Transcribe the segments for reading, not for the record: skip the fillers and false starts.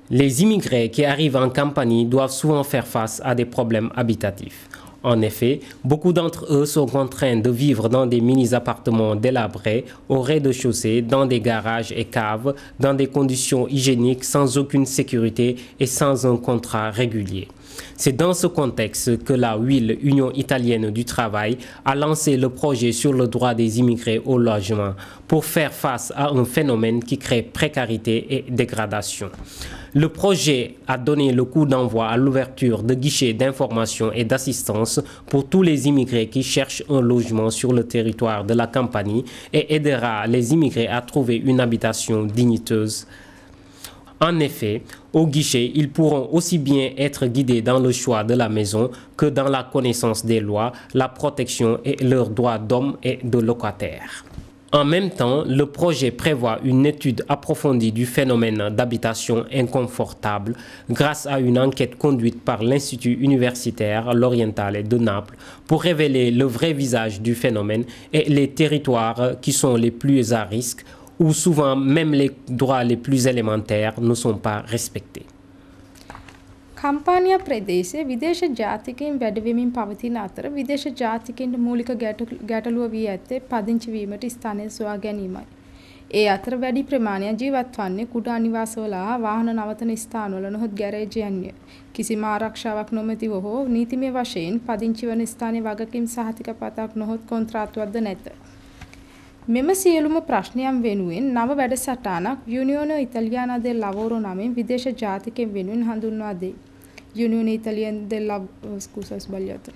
Les immigrés qui arrivent en Campanie doivent souvent faire face à des problèmes habitatifs. En effet, beaucoup d'entre eux sont contraints de vivre dans des mini-appartements délabrés, au rez-de-chaussée, dans des garages et caves, dans des conditions hygiéniques sans aucune sécurité et sans un contrat régulier. C'est dans ce contexte que la UIL, Union italienne du travail, a lancé le projet sur le droit des immigrés au logement pour faire face à un phénomène qui crée précarité et dégradation. Le projet a donné le coup d'envoi à l'ouverture de guichets d'information et d'assistance pour tous les immigrés qui cherchent un logement sur le territoire de la Campanie et aidera les immigrés à trouver une habitation digniteuse. En effet, au guichet, ils pourront aussi bien être guidés dans le choix de la maison que dans la connaissance des lois, la protection et leurs droits d'hommes et de locataires. En même temps, le projet prévoit une étude approfondie du phénomène d'habitation inconfortable grâce à une enquête conduite par l'Institut universitaire L'Orientale de Naples pour révéler le vrai visage du phénomène et les territoires qui sont les plus à risque où souvent même les droits les plus élémentaires ne sont pas respectés. කම්පානියා ප්‍රදේශයේ විදේශ ජාතිකයින් වැඩිවීමෙන් පවතින අතර විදේශ ජාතිකයින්ට මූලික ගැටලුව වී ඇත්තේ පදිංචි වීමට ස්ථානය සොයා ගැනීමයි. ඒ අතර වැඩි ප්‍රමාණයක් ජීවත් වන්නේ කුඩා නිවාසවල හා වාහන නවතන ස්ථානවල නොහොත් ගෑරේජයන්ය. කිසිම ආරක්ෂාවක් නොමැතිව හෝ නීතිමය වශයෙන් පදිංචි වන ස්ථානයේ වගකීම් සහතික පතක් නොහොත් කොන්ත්‍රාත්තුවක්ද නැත. මෙම සියලුම ප්‍රශ්නයන් වෙනුවෙන් නව වැඩසටහනක් Unione Italiana del Lavoro නමින් විදේශ ජාතිකයන් වෙනුවෙන් හඳුන්වා දෙයි. Unione Italiana del Lavoro scusa ho sbagliato.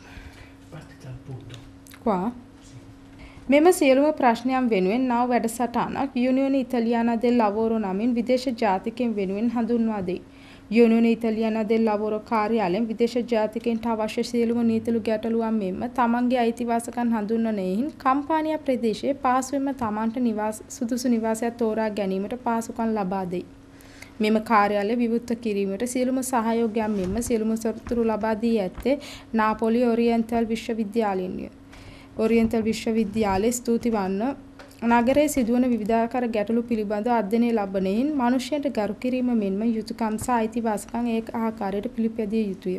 Qua මෙම සියලුම ප්‍රශ්නයන් වෙනුවෙන් නව වැඩසටහනක් Unione Italiana del Lavoro නමින් විදේශ ජාතිකයන් වෙනුවෙන් හඳුන්වා දෙයි. Unione Italiana del Lavoro කාර්යාලයෙන් විදේශ ජාතිකයන්ට අවශ්‍ය සියලුම නීතිලු ගැටලුවන් මෙන්ම තමන්ගේ අයිතිවාසිකම් හඳුන්වනෙහින් කම්පානියා ප්‍රදේශයේ පහසුවෙන්ම තමන්ට සුදුසු නිවාසයක් තෝරා ගැනීමට පහසුකම් ලබා දෙයි. මෙම කාර්යාලය විවෘත කිරීමට සියලුම සහයෝගයන් මෙන්ම සියලුම සොරතුරු ලබා දී ඇත්තේ නාපොලි ඔරියන්ටල් විශ්වවිද්‍යාලයෙන්ය. ඔරියන්ටල් විශ්වවිද්‍යාලයේ ස්තුති වන්න නගරයේ සිදුවන විවිධාකාර ගැටලු පිළිබඳව අධ්‍යයනය ලබනෙහින් මිනිසයන්ට ගරු කිරීම මෙන්ම යුතුයකම් සහ අයිතිවාසිකම් ඒක ආකාරයට පිළිපැදිය යුතුය.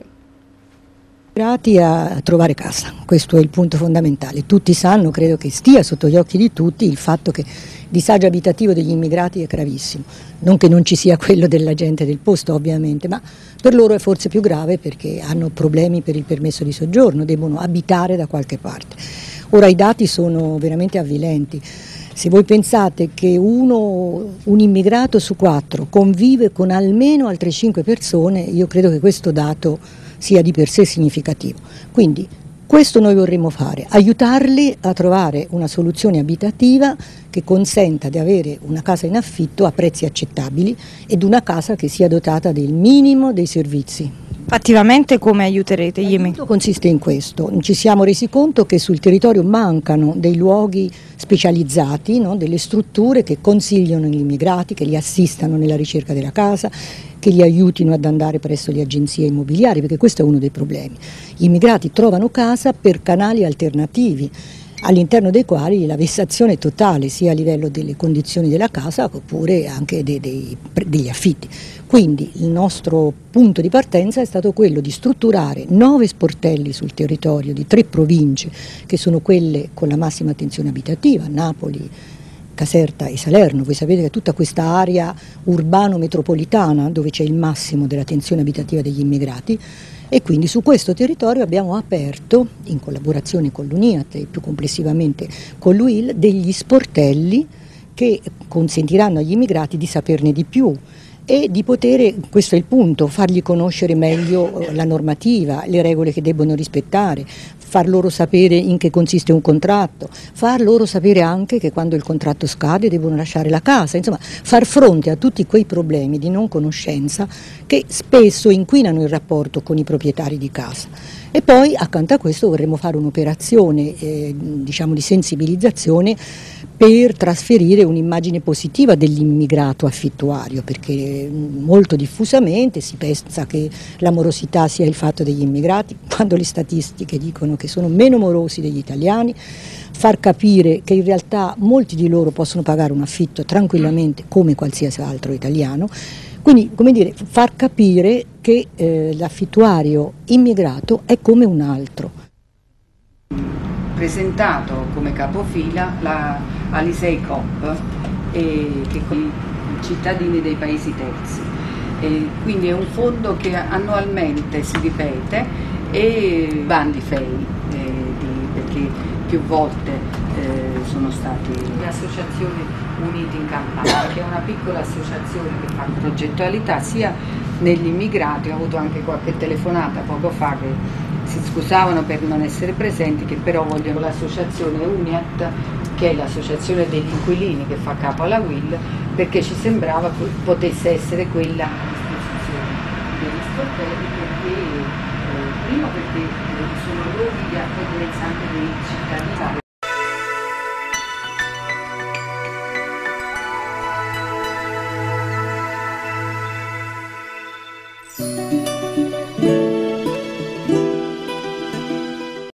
A trovare casa, questo è il punto fondamentale. Tutti sanno, credo che stia sotto gli occhi di tutti, il fatto che il disagio abitativo degli immigrati è gravissimo. Non che non ci sia quello della gente del posto, ovviamente, ma per loro è forse più grave perché hanno problemi per il permesso di soggiorno, devono abitare da qualche parte. Ora i dati sono veramente avvilenti. Se voi pensate che un immigrato su 4 convive con almeno altre 5 persone, io credo che questo dato sia di per sé significativo. Quindi questo noi vorremmo fare, aiutarli a trovare una soluzione abitativa che consenta di avere una casa in affitto a prezzi accettabili ed una casa che sia dotata del minimo dei servizi. Attivamente come aiuterete gli immigrati? L'aiuto consiste in questo, ci siamo resi conto che sul territorio mancano dei luoghi specializzati, no? Delle strutture che consigliano gli immigrati, che li assistano nella ricerca della casa, che li aiutino ad andare presso le agenzie immobiliari, perché questo è uno dei problemi. Gli immigrati trovano casa per canali alternativi, all'interno dei quali la vessazione è totale sia a livello delle condizioni della casa oppure anche degli affitti. Quindi il nostro punto di partenza è stato quello di strutturare 9 sportelli sul territorio di 3 province che sono quelle con la massima attenzione abitativa, Napoli, Caserta e Salerno. Voi sapete che tutta questa area urbano-metropolitana dove c'è il massimo della tensione abitativa degli immigrati, e quindi su questo territorio abbiamo aperto, in collaborazione con l'UNIAT e più complessivamente con l'UIL, degli sportelli che consentiranno agli immigrati di saperne di più e di poter, questo è il punto, fargli conoscere meglio la normativa, le regole che debbono rispettare, far loro sapere in che consiste un contratto, far loro sapere anche che quando il contratto scade devono lasciare la casa, insomma far fronte a tutti quei problemi di non conoscenza che spesso inquinano il rapporto con i proprietari di casa. E poi accanto a questo vorremmo fare un'operazione diciamo di sensibilizzazione per trasferire un'immagine positiva dell'immigrato affittuario, perché molto diffusamente si pensa che la morosità sia il fatto degli immigrati, quando le statistiche dicono che sono meno morosi degli italiani, far capire che in realtà molti di loro possono pagare un affitto tranquillamente come qualsiasi altro italiano. Quindi, come dire, far capire che l'affittuario immigrato è come un altro. Presentato come capofila la Alisei Coop, che con i cittadini dei paesi terzi. Quindi è un fondo che annualmente si ripete e bandi FEI, perché più volte sono stati le associazioni Uniti in Campania, che è una piccola associazione che fa progettualità sia negli immigrati. Ho avuto anche qualche telefonata poco fa che si scusavano per non essere presenti, che però vogliono l'associazione UNIAT, che è l'associazione degli inquilini che fa capo alla WIL, perché ci sembrava che potesse essere quella istituzione degli sportelli, perché prima perché sono luoghi di accoglienza anche dei cittadini.